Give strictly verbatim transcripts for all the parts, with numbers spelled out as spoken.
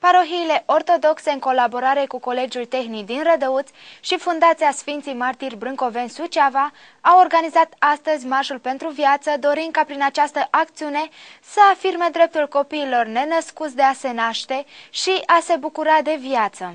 Parohiile ortodoxe, în colaborare cu Colegiul Tehnic din Rădăuți și Fundația Sfinții Martiri Brâncoveni Suceava, au organizat astăzi Marșul pentru Viață, dorind ca prin această acțiune să afirme dreptul copiilor nenăscuți de a se naște și a se bucura de viață.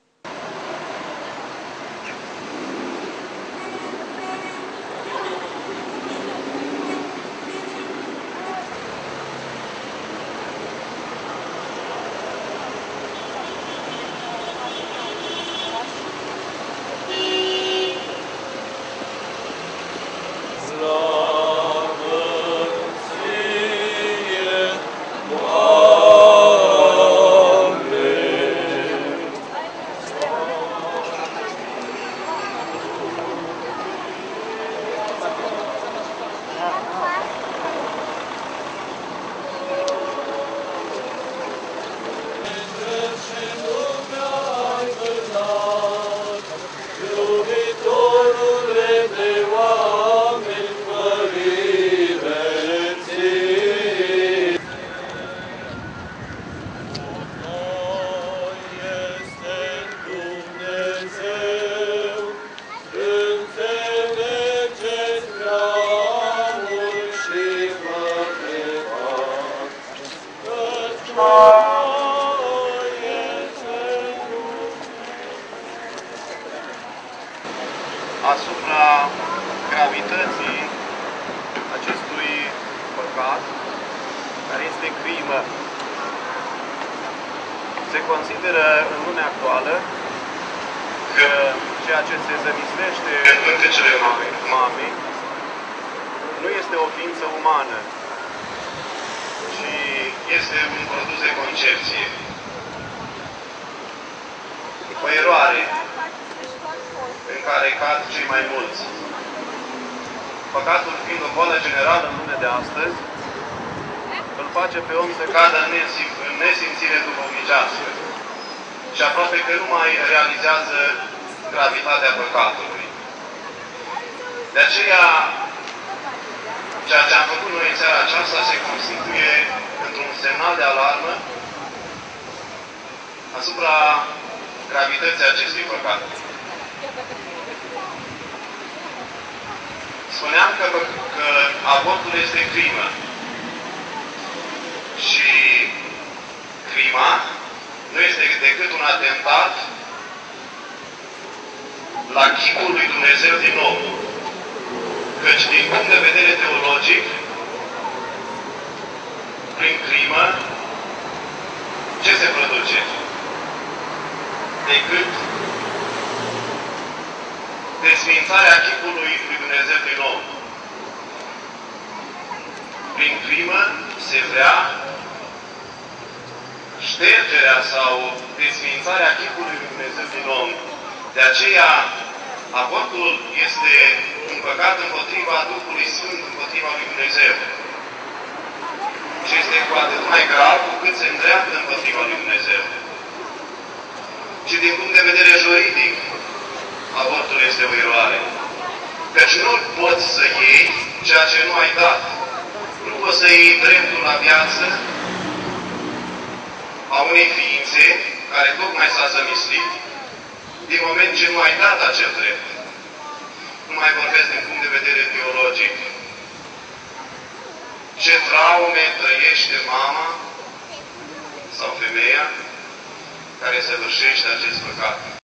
Asupra gravității acestui păcat, care este crimă. Se consideră în lumea actuală că ceea ce se zămislește în pântecele mamei nu este o ființă umană, ci este un produs de concepție. O eroare în care cad cei mai mulți. Păcatul fiind o boală generală în lumea de astăzi, îl face pe om să cadă în, nesim în nesimțire duhovnicească și aproape că nu mai realizează gravitatea păcatului. De aceea, ceea ce am făcut noi în seara aceasta se constituie într-un semnal de alarmă asupra gravității acestui păcat. Spuneam că, că abortul este crimă și crima nu este decât un atentat la chipul lui Dumnezeu din om. Căci din punct de vedere teologic, prin crimă, ce se produce? Decât desființarea chipului lui Dumnezeu din om. Prin crimă se vrea ștergerea sau desființarea chipului lui Dumnezeu din om. De aceea, abortul este un păcat împotriva Duhului Sfânt, împotriva lui Dumnezeu. Și este cu atât mai grav cu cât se îndreaptă împotriva lui Dumnezeu. Și din punct de vedere juridic, abortul este o eroare. Căci nu poți să iei ceea ce nu ai dat. Nu poți să iei dreptul la viață a unei ființe care tocmai s-a zămislit, din moment ce nu ai dat acel drept. Nu mai vorbesc din punct de vedere biologic. Ce traume trăiește mama sau femeia care săvârșește acest păcat.